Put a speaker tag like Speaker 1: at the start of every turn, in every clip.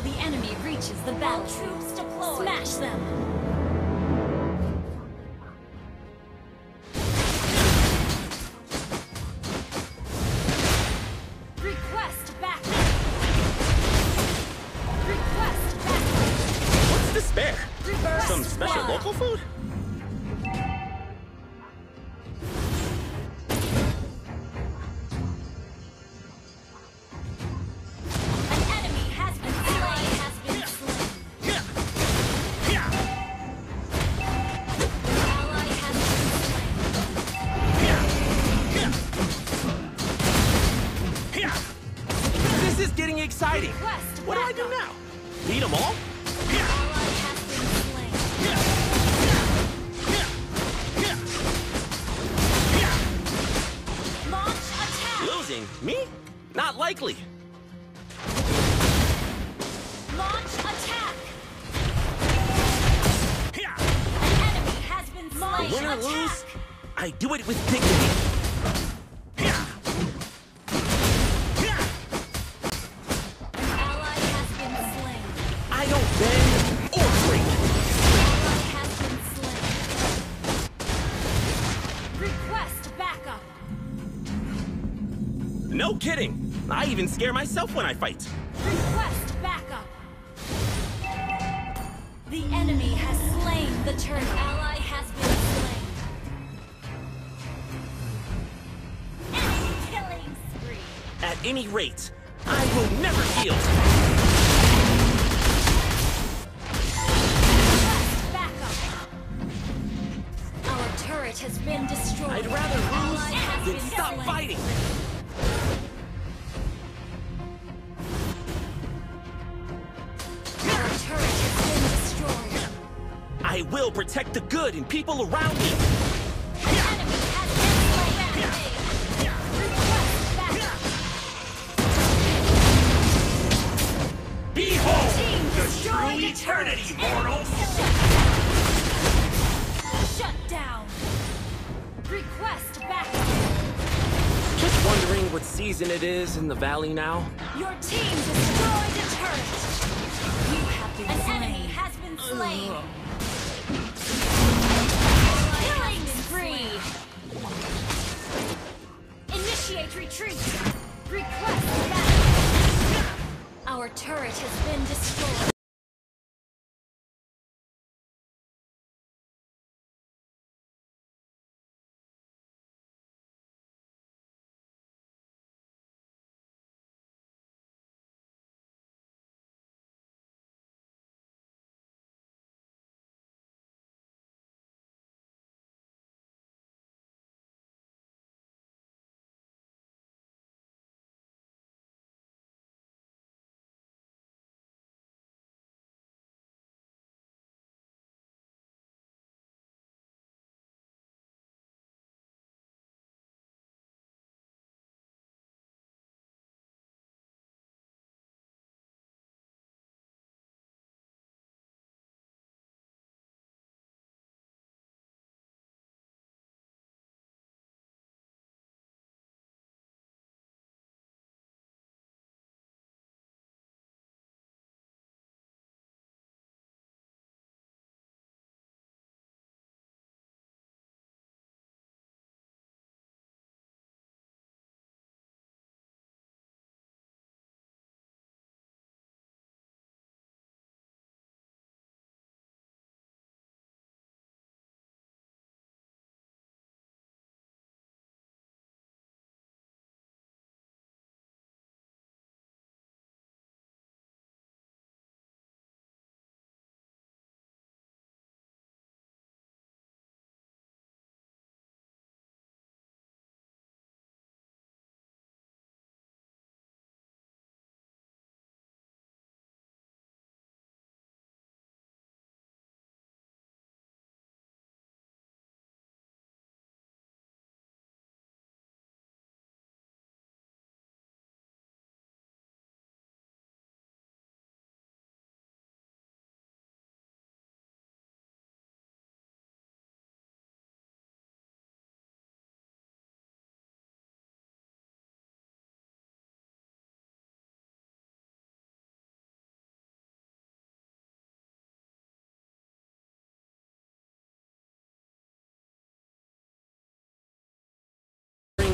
Speaker 1: until the enemy reaches the battle. Troops deployed. Smash them. Request backup. Request backup.
Speaker 2: What's to spare?
Speaker 1: Request
Speaker 2: Some special
Speaker 1: backup.
Speaker 2: local food?
Speaker 1: An enemy has been slain. Has been slain. Ally has been slain.
Speaker 2: This is getting exciting.
Speaker 1: Request
Speaker 2: What do I do
Speaker 1: backup.
Speaker 2: now? Beat them all?
Speaker 1: Ally has been slain. Launch attack.
Speaker 2: Losing? Me? Not likely.
Speaker 1: Launch attack. An enemy has been slain.
Speaker 2: Win or
Speaker 1: Attack.
Speaker 2: lose, I do it with dignity.
Speaker 1: An ally has been slain.
Speaker 2: I don't bend or break.
Speaker 1: Ally has been slain. Request backup.
Speaker 2: No kidding. I even scare myself when I fight.
Speaker 1: Request backup. The enemy has slain the turret. Ally has been slain. Enemy killing spree.
Speaker 2: At any rate, I will never yield.
Speaker 1: Request backup. Our turret has been destroyed.
Speaker 2: I'd rather
Speaker 1: Ally has
Speaker 2: lose than
Speaker 1: been
Speaker 2: stop
Speaker 1: slain.
Speaker 2: fighting.
Speaker 1: Our turret has been destroyed.
Speaker 2: I will protect the good and people around me.
Speaker 1: An enemy has been slain. Request backup.
Speaker 2: Behold
Speaker 1: Team
Speaker 2: the
Speaker 1: destroyed
Speaker 2: true
Speaker 1: the
Speaker 2: eternity,
Speaker 1: turret.
Speaker 2: mortals!
Speaker 1: Shut down. Request backup.
Speaker 2: Just wondering what season it is in the valley now.
Speaker 1: Your team destroyed a turret. You have been slain. An enemy has been slain. Killing spree. Initiate retreat. Request backup. Our turret has been destroyed.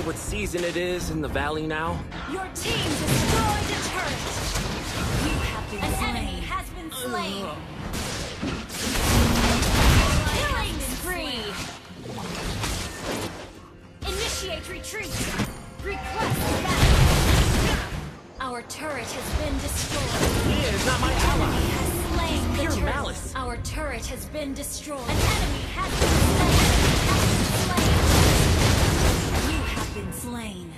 Speaker 2: what season it is in the valley now?
Speaker 1: Your team destroyed a turret. You have been slain. An enemy has been slain. Killing spree. Initiate retreat. Request battle. Our turret has been destroyed.
Speaker 2: Leah is not my ally.
Speaker 1: Enemy has slain the
Speaker 2: Pure
Speaker 1: turret.
Speaker 2: malice.
Speaker 1: Our turret has been destroyed. An enemy has been slain. You have been slain.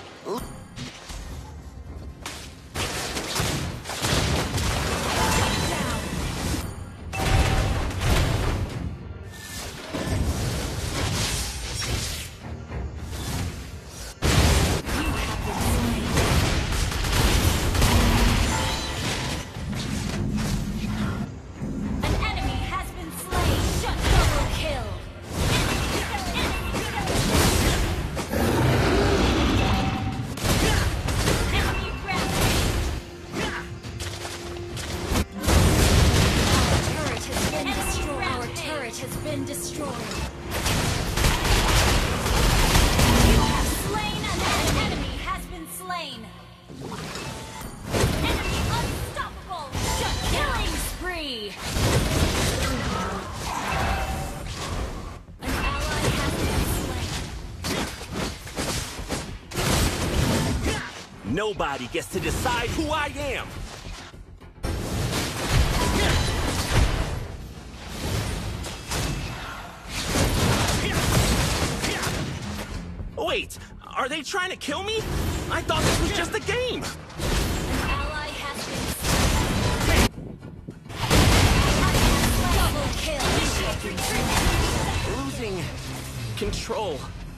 Speaker 2: Nobody gets to decide who I am! Wait, are they trying to kill me? I thought this was just a game!
Speaker 1: An ally has been double kill. Initiate retreat.
Speaker 2: Losing control.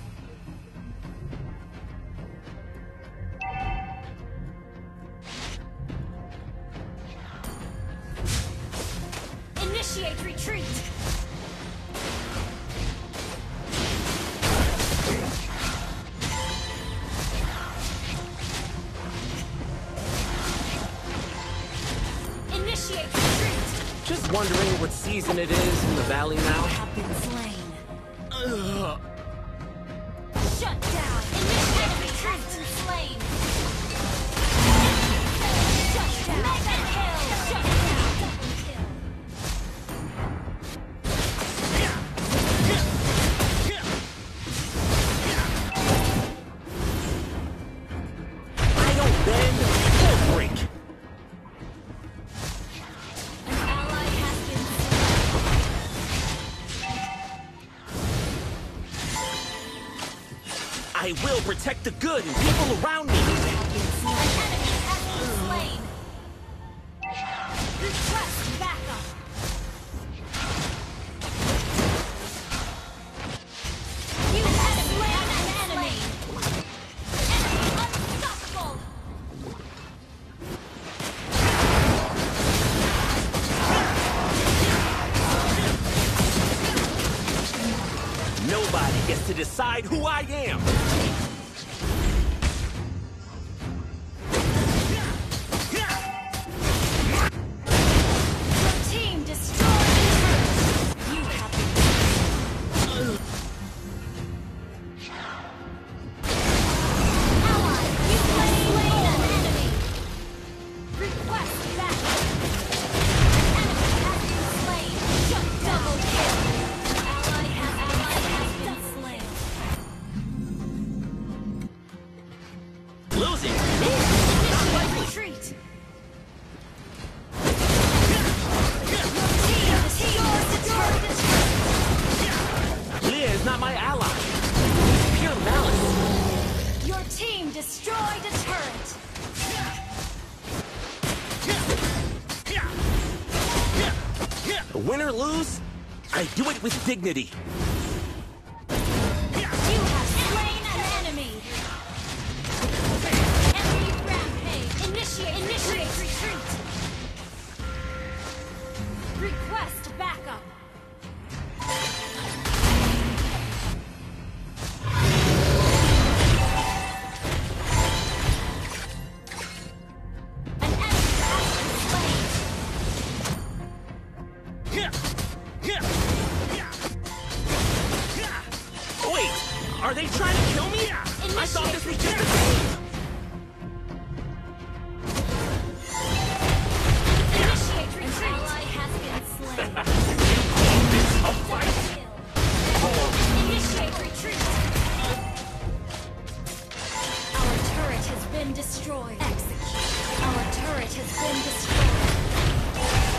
Speaker 1: Initiate retreat. Initiate retreat.
Speaker 2: Just wondering what season it is in the valley now?
Speaker 1: Have been slain.
Speaker 2: Ugh.
Speaker 1: Shut down. Initiate retreat. Has been slain. Shut down. Mega kill. Shut down. Double kill.
Speaker 2: I don't bend or break.
Speaker 1: An ally has been
Speaker 2: I will protect the good and people around me.
Speaker 1: An enemy has been slain. Request backup. You have slain an enemy. Enemy unstoppable.
Speaker 2: Nobody gets to decide who I am.
Speaker 1: Your team destroyed the turret. You have been ally. You have slain an enemy. Request backup. An enemy has been slain. Shut double kill. Ally has been slain.
Speaker 2: Losing.
Speaker 1: Initiate retreat. Team destroyed the turret.
Speaker 2: Leah is not my ally. Pure malice.
Speaker 1: Your team destroyed a turret.
Speaker 2: Win or lose, I do it with dignity.
Speaker 1: You have slain an enemy. Enemy rampage. Initiate retreat. Request backup. An enemy has been slain. been destroyed. Execute. Our turret has been destroyed.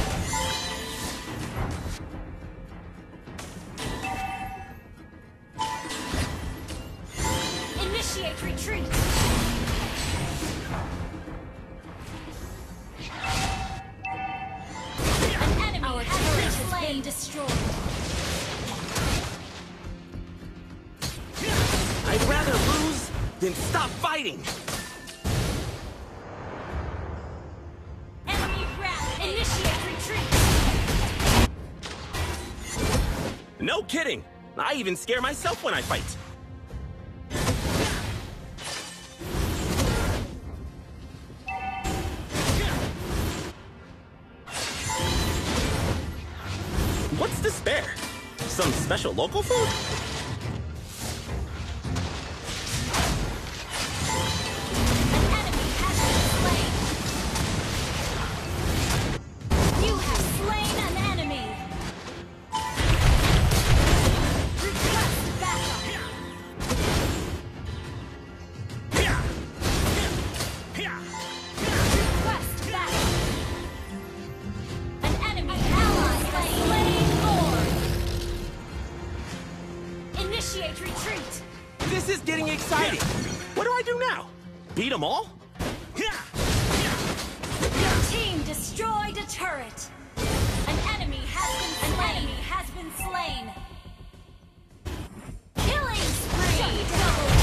Speaker 1: Initiate retreat. An enemy Our turret has been destroyed.
Speaker 2: I'd rather lose than stop fighting.
Speaker 1: Enemy ground. Initiate retreat.
Speaker 2: No kidding. I even scare myself when I fight. What's to spare? Some special local food?
Speaker 1: An enemy has been slain. You have slain an enemy. Request backup. Request backup. An enemy ally slain Lord. Initiate retreat.
Speaker 2: This is getting exciting. What do I do now? Beat them all?
Speaker 1: Your team destroyed a turret. An enemy has been slain. Killing spree. Double